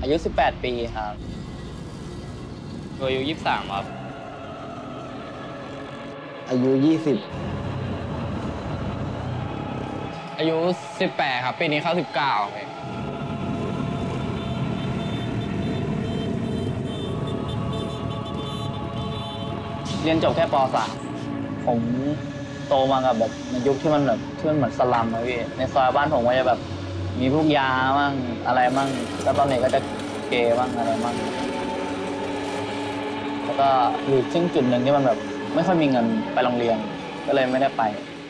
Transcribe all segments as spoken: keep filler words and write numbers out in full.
อายุสิบแปดปีครับอายุยี่สิบสามครับอายุยี่สิบอายุสิบแปดครับปีนี้เข้าสิบเก้าครับเรียนจบแค่ป .สาม ผมโตมากับแบบในยุคที่มันแบบที่มันเหมือนสลัมอะพี่ในซอยบ้านผมก็จะแบบมีพวกยามั่งอะไรมั่งแล้วตอนเด็กก็จะเกย์มั่งอะไรมั่งแล้วก็อยู่ซึ่งจุดหนึ่งที่มันแบบไม่ค่อยมีเงินไปโรงเรียนก็เลยไม่ได้ไป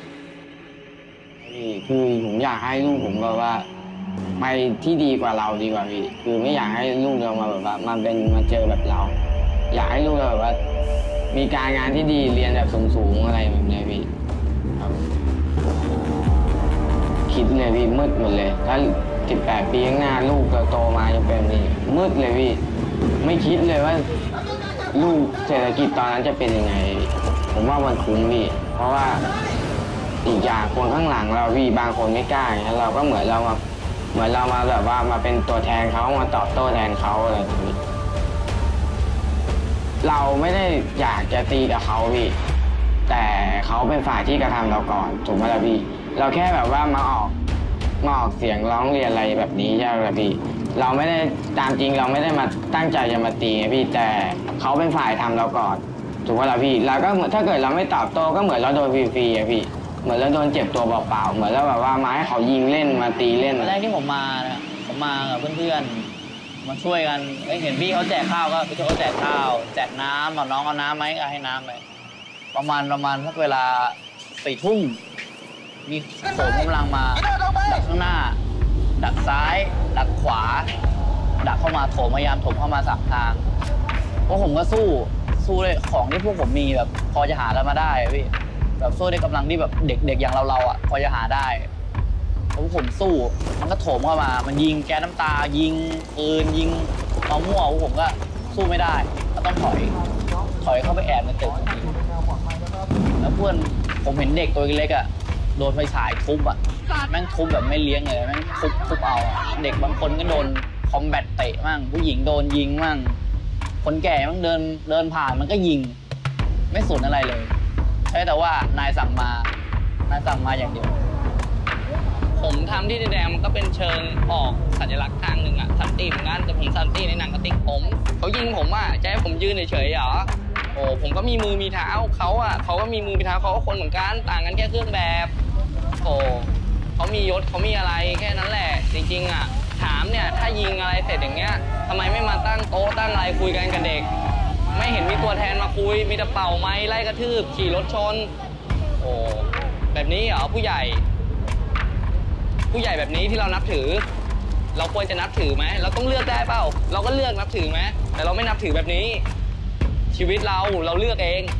พี่คือผมอยากให้ลูกผมแบบว่าไปที่ดีกว่าเราดีกว่าพี่คือไม่อยากให้ลูกเรามาแบบว่ามาเป็นมาเจอแบบเราอยากให้ลูกเราแบบว่ามีการงานที่ดีเรียนแบบสูงๆอะไรแบบนี้พี่ครับคิดเลยพี่มืดหมดเลยถ้าสิบแปดปีข้างหน้าลูกเราโตมาจะเป็นนี่มืดเลยพี่ไม่คิดเลยว่าลูกเศรษฐกิจตอนนั้นจะเป็นยังไงผมว่ามันคุ้มพี่เพราะว่าอีกอย่างคนข้างหลังเราพี่บางคนไม่กล้าอย่างนี้เราก็เหมือนเรามาเหมือนเรามาแบบว่ามาเป็นตัวแทนเขามาตอบโต้แทนเขาอะไรอย่างนี้เราไม่ได้อยากจะตีกับเขาพี่แต่เขาเป็นฝ่ายที่กระทำเราก่อนถูกไหมล่ะพี่เราแค่แบบว่ามาออกมาออกเสียงร้องเรียนอะไรแบบนี้ใช่ไหมพี่เราไม่ได้ตามจริงเราไม่ได้มาตั้งใจจะมาตีไงพี่แต่เขาเป็นฝ่ายทำเราก่อนถูกไหมล่ะพี่เราก็เหมือนถ้าเกิดเราไม่ตอบโต้ก็เหมือนเราโดนฟรีๆอะพี่เหมือนเราโดนเจ็บตัวเปล่าๆเหมือนเราแบบว่ามาให้เขายิงเล่นมาตีเล่นแรกที่ผมมาเนี่ยผมมากับเพื่อนๆมาช่วยกันเห็นพี่เขาแจกข้าวก็พี่เขาแจกข้าวแจกน้ำบอกน้องเอาน้ำไหมก็ให้น้ำไปประมาณประมาณสักเวลาสี่ทุ่มมีโขมกำลังมาดักข้างหน้าดักซ้ายดักขวาดักเข้ามาโถมพยายามโถมเข้ามาสามทางพวกผมก็สู้สู้เลยของที่พวกผมมีแบบพอจะหากันมาได้พี่แบบสู้ด้วยกำลังที่แบบเด็กๆอย่างเราๆอ่ะพอจะหาได้ผมผมสู้มันก็โถมเข้ามามันยิงแก๊สน้ำตายิงปืนยิงเอามั่วผมก็สู้ไม่ได้ก็ต้องถอยถอยเข้าไปแอบในตึกแล้วเพื่อนผมเห็นเด็กตัวเล็กอ่ะโดนไฟฉายทุบอ่ะแม่งทุบแบบไม่เลี้ยงเลยแม่งทุบทุบเอาเด็กบางคนก็โดนคอมแบทเตะมั่งผู้หญิงโดนยิงมั่งคนแก่มั่งเดินเดินผ่านมันก็ยิงไม่สนอะไรเลยใช่แต่ว่านายสั่งมานายสั่งมาอย่างเดียวผมทำที่ดินแดงมันก็เป็นเชิงออกสัญลักษณ์ทางหนึ่งอะสันติเหมือนกันแต่ผมสันติในหนังกระติกผมเขายิงผมอะจะให้ผมยืนเฉยๆเหรอโอ้ผมก็มีมือมีเท้าเขาอะเขาก็มีมือมีเท้าเขาก็คนเหมือนกันต่างกันแค่เครื่องแบบโอ้เขามียศเขามีอะไรแค่นั้นแหละจริงๆอะถามเนี่ยถ้ายิงอะไรเสร็จอย่างเงี้ยทำไมไม่มาตั้งโต๊ะตั้งอะไรคุยกันกับเด็กไม่เห็นมีตัวแทนมาคุยมีแต่เป่าไม้ไล่กระทืบขี่รถชนโอ้แบบนี้เหรอผู้ใหญ่ผู้ใหญ่แบบนี้ที่เรานับถือเราควรจะนับถือไหมเราต้องเลือกได้เปล่าเราก็เลือกนับถือไหมแต่เราไม่นับถือแบบนี้ชีวิตเราเราเลือกเอง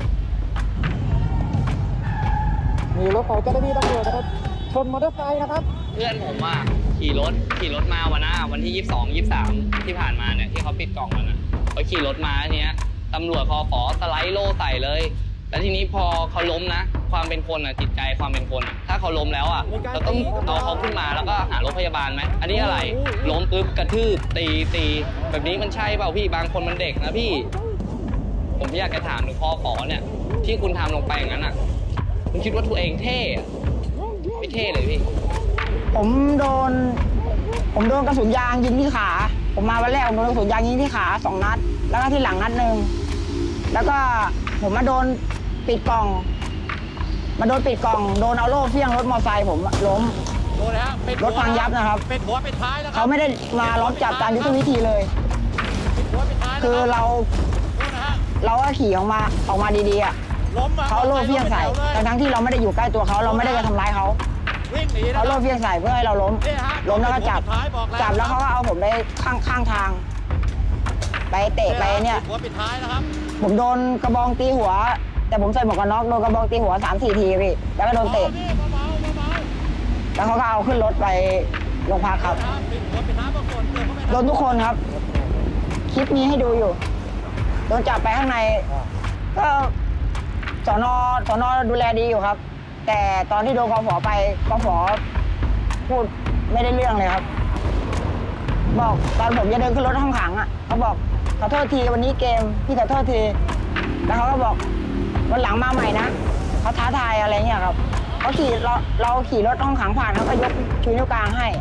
มีรถของเจ้าหน้าที่ตำรวจนะครับชนมอเตอร์ไซค์นะครับเพื่อนผมอ่ะขี่รถขี่รถมาวันหน้าวันที่ยี่สิบสอง ยี่สิบสามที่ผ่านมาเนี่ยที่เขาปิดกล่องกันอ่ะเขาขี่รถมาเนี้ยตำรวจคอขอสไลด์โล่ใส่เลยแล้วทีนี้พอเขาล้มนะความเป็นคนอ่ะจิตใจความเป็นคนถ้าเขาล้มแล้วอ่ะเราต้องเอาเขาขึ้นมาแล้วก็หารถพยาบาลไหมอันนี้อะไรล้มปุ๊บกระทืบตีตีแบบนี้มันใช่เปล่าพี่บางคนมันเด็กนะพี่ผมอยากจะถามถึงคอขอเนี่ยที่คุณทำลงไปอย่างนั้นอ่ะคุณคิดว่าตัวเองเท่ไม่เท่เลยพี่ผมโดนผมโดนกระสุนยางยิงที่ขาผมมาวันแรกผมโดนกระสุนยางยิงที่ขาสองนัดแล้วก็ที่หลังนัดหนึ่งแล้วก็ผมมาโดนปิดกล่องมาโดนปิดกล่องโดนเอาโล่เฟี้ยงรถมอเตอร์ไซค์ผมล้มรถพังยับนะครับเป็นหัวเป็นท้ายแล้วเขาไม่ได้มาล้อมจับตามยุทธวิธีเลยคือเราเราก็ขี่ออกมาออกมาดีๆอ่ะเขาโล่เฟี้ยงใส่ทั้งที่เราไม่ได้อยู่ใกล้ตัวเขาเราไม่ได้จะทำร้ายเขาเขาโล่เฟี้ยงใส่เพื่อให้เราล้มล้มแล้วก็จับจับแล้วเขาก็เอาผมไปข้างข้างทางไปเตะไปเนี่ยผมโดนกระบองตีหัวแต่ผมใส่หมวกกันน็อกโดนกระบองตีหัวสามสี่ทีพี่แล้วก็โดนเตะแล้วเขาก็เอาขึ้นรถไปโรงพักครับโดนทุกคนครับคลิปนี้ให้ดูอยู่โดนจับไปข้างในก็สนสนดูแลดีอยู่ครับแต่ตอนที่โดนกฝไปกฝพูดไม่ได้เรื่องเลยครับบอกตอนผมจะเดินขึ้นรถห้องขังอ่ะเขาบอกขอโทษทีวันนี้เกมพี่ขอโทษทีแล้วเขาก็บอกวันหลังมาใหม่นะเขาท้าทายอะไรเงี้ยครับเขาขี่เราเราขี่รถห้องขังผ่านเขาก็ยกชูนิ้วกลางให้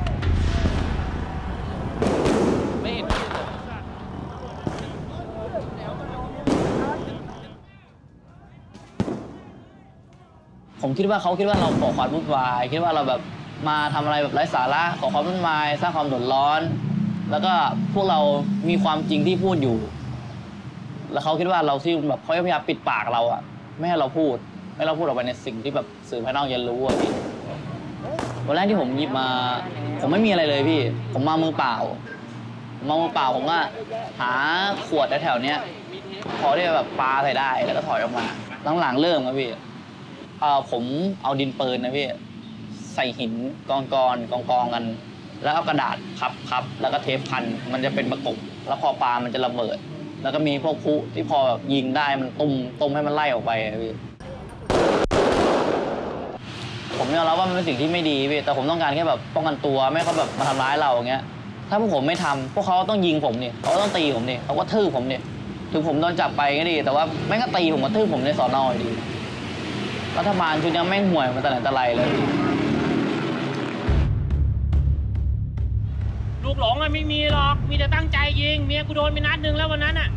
ไม่เห็นผมคิดว่าเขาคิดว่าเราก่อความวุ่นวายคิดว่าเราแบบมาทำอะไรแบบไร้สาระก่อความวุ่นวายสร้างความเดือดร้อน แล้วก็พวกเรามีความจริงที่พูดอยู่ แล้วเขาคิดว่าเราที่แบบเขาพยายามปิดปากเราอะไม่ให้เราพูดไม่ให้เราพูดออกไปในสิ่งที่แบบสื่อภายนอกจะรู้อะพี่วันแรกที่ผมหยิบมาผมไม่มีอะไรเลยพี่ผมมามือเปล่าผมมามือเปล่าผมก็หาขวดแถวๆเนี้ยพอที่จะแบบปาใส่ได้แล้วก็ถอยออกมาหลังๆเริ่มครับพี่เอ่อผมเอาดินปืนนะพี่ใส่หินกองกองกองกองกันแล้วเอากระดาษพับพับแล้วก็เทปพันมันจะเป็นประกบแล้วพอปามันจะระเบิดแล้วก็มีพวกพลุที่พอแบบยิงได้มันตุ้มตุ้มให้มันไล่ออกไปพี่ผมยอมรับว่ามันเป็นสิ่งที่ไม่ดีพี่แต่ผมต้องการแค่แบบป้องกันตัวไม่ให้เขาแบบมาทำร้ายเราอย่างเงี้ยถ้าพวกผมไม่ทำพวกเขาต้องยิงผมนี่เขาก็ต้องตีผมนี่เขาก็ทื่อผมนี่ถึงผมโดนจับไปก็ดีแต่ว่าแม่งก็ตีผมมาทื่อผมในสอนออยู่ดีรัฐบาลชุดนี้แม่งห่วยมาแต่ไหนแต่ไรเลยลูกหลงอะไม่มีหรอกมีแต่ตั้งใจยิงเมียกูโดนไปนัดหนึ่งแล้ววันนั้นอะ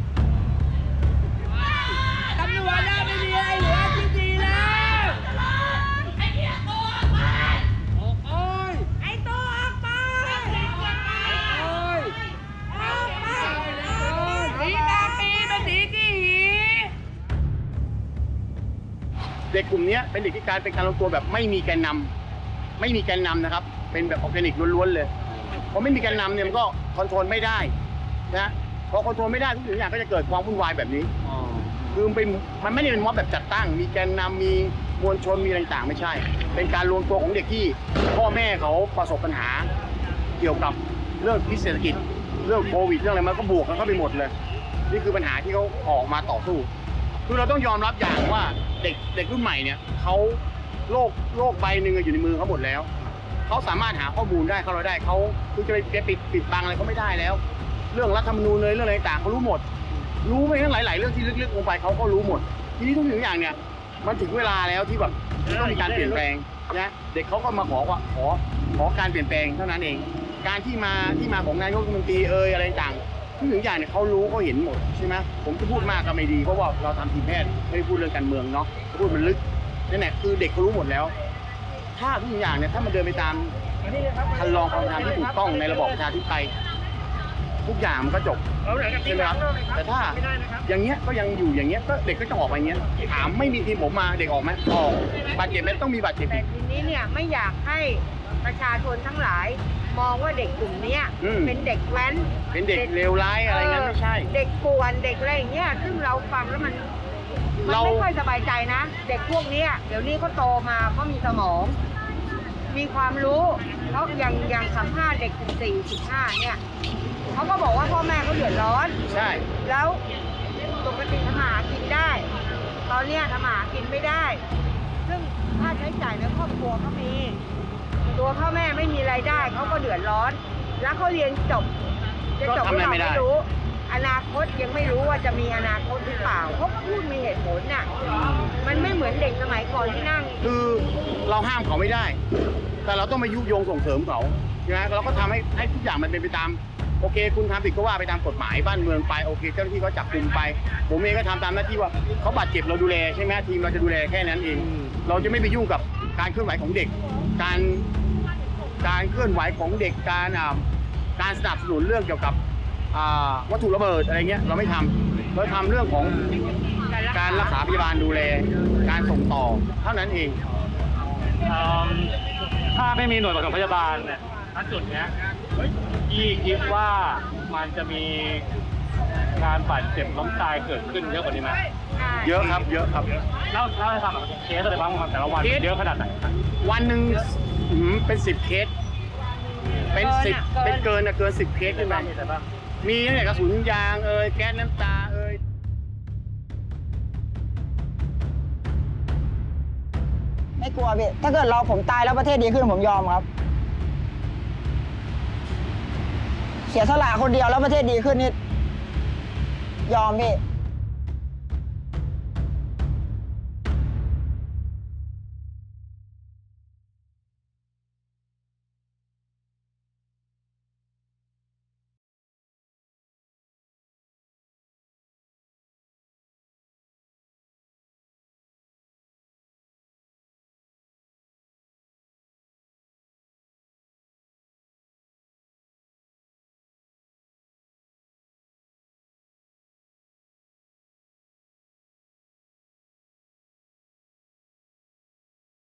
ตำรวจน่ะไม่มีอะไรเหลือจริงๆแล้วไอ้เหี้ยตัวออกไปออกไปไอ้ตัวออกไปออกไปสีตาปีเป็นสีกี่หีเด็กกลุ่มนี้เป็นเด็กที่การเป็นการรวมตัวแบบไม่มีแกนนำไม่มีแกนนำนะครับเป็นแบบออร์แกนิกล้วนๆเลยพอไม่มีแกนนำเนี่ยมันก็คอนโทรลไม่ได้นะพอคอนโทรลไม่ได้ทุกอย่างก็จะเกิดความวุ่นวายแบบนี้คือมันเป็นมันไม่ได้เป็นม็อบแบบจัดตั้งมีแกนนำมีมวลชนมีอะไรต่างๆไม่ใช่เป็นการรวมตัวของเด็กที่พ่อแม่เขาประสบปัญหาเกี่ยวกับเรื่องพิษเศรษฐกิจเรื่องโควิดเรื่องอะไรมันก็บวกกันเข้าไปหมดเลยนี่คือปัญหาที่เขาออกมาต่อสู้คือเราต้องยอมรับอย่างว่าเด็กเด็กรุ่นใหม่เนี่ยเขาโลกโลกใบหนึ่งอยู่ในมือเขาหมดแล้วเขาสามารถหาข้อมูลได้เขาเราได้เขาคือจะไปปิดปิดบังอะไรเขาไม่ได้แล้วเรื่องรัฐธรรมนูญเลยเรื่องอะไรต่างเขารู้หมดรู้ไปทั้งหลายๆเรื่องที่ลึกๆลงไปเขาก็รู้หมดทีนี้ทุกสิ่งอย่างเนี่ยมันถึงเวลาแล้วที่แบบต้องมีการเปลี่ยนแปลงนะเด็กเขาก็มาขอว่าขอขอการเปลี่ยนแปลงเท่านั้นเองการที่มาที่มาของนายกรัฐมนตรีเอ่ยอะไรต่างทุกสิ่งอย่างเนี่ยเขารู้เขาเห็นหมดใช่ไหมผมจะพูดมากก็ไม่ดีเพราะว่าเราทำทีมแพทย์ไม่ได้พูดเรื่องการเมืองเนาะพูดมันลึกนั่นแหละคือเด็กเขารู้หมดแล้วถ้าทุกอย่างเนี่ยถ้ามันเดินไปตามคันลองความทำที่ถูกต้องในระบอบประชาธิปไตยทุกอย่างมันก็จบใช่ไหมครับแต่ถ้าอย่างเงี้ยก็ยังอยู่อย่างเงี้ยก็เด็กก็จะออกไปอย่างเงี้ยถามไม่มีทีมผมมาเด็กออกไหมออกบาดเจ็บไหมต้องมีบาดเจ็บแต่ทีนี้เนี่ยไม่อยากให้ประชาชนทั้งหลายมองว่าเด็กกลุ่มนี้เป็นเด็กแว้นเป็นเด็กเลวร้ายอะไรงั้นไม่ใช่เด็กป่วนเด็กอะไรอย่างเงี้ยซึ่งเราฟังแล้วมันมันไม่ค่อยสบายใจนะเด็กพวกนี้เดี๋ยวนี้เขาโตมาเขามีสมองมีความรู้เขาอย่างอย่างสัมภาษณ์เด็กสิบสี่สิบห้าเนี่ยเขาก็บอกว่าพ่อแม่เขาเดือดร้อนใช่แล้วปกติทำหากินได้ตอนเนี้ยทำหากินไม่ได้ซึ่งค่าใช้จ่ายในครอบครัวเขามีตัวพ่อแม่ไม่มีรายได้เขาก็เดือดร้อนแล้วเขาเรียนจบจะจบหรือเปล่าไม่รู้อนาคตยังไม่รู้ว่าจะมีอนาคตหรือเปล่าเขาพูดมีเหตุผลน่ะมันไม่เหมือนเด็กสมัยก่อนที่นั่งคือเราห้ามเขาไม่ได้แต่เราต้องมายุยงส่งเสริมเขาใช่ไหมเราก็ทำให้ให้ทุกอย่างมันเป็นไปตามโอเคคุณทำผิดก็ว่าไปตามกฎหมายบ้านเมืองไปโอเคเจ้าหน้าที่เขาจับกุมไปผมเองก็ทำตามหน้าที่ว่าเขาบาดเจ็บเราดูแลใช่ไหมทีมเราจะดูแลแค่นั้นเองเราจะไม่ไปยุ่งกับการเคลื่อนไหวของเด็กการการเคลื่อนไหวของเด็กการการสนับสนุนเรื่องเกี่ยวกับวัตถุระเบิดอะไรเงี้ยเราไม่ทำเราทำเรื่องของการรักษาพยาบาลดูแลการส่งต่อเท่านั้นเองถ้าไม่มีหน่วยปฐมพยาบาลเนี่ยณจุดเนี้ยพี่คิดว่ามันจะมีการบาดเจ็บล้มตายเกิดขึ้นเยอะกว่านี้ไหมเยอะครับเยอะครับเล่าเล่าให้ฟังหน่อยเคสอะไรบ้างแต่ละวันเยอะขนาดไหนวันหนึ่งเป็นสิบเคสเป็นสิบเป็นเกินนะเกินสิบเคสขึ้นไปมีเนี่ยกระสุนยางเอ่ยแก๊สน้ำตาเอ่ยไม่กลัวพี่ถ้าเกิดเราผมตายแล้วประเทศดีขึ้นผมยอมครับเสียสละคนเดียวแล้วประเทศดีขึ้นนี่ยอมพี่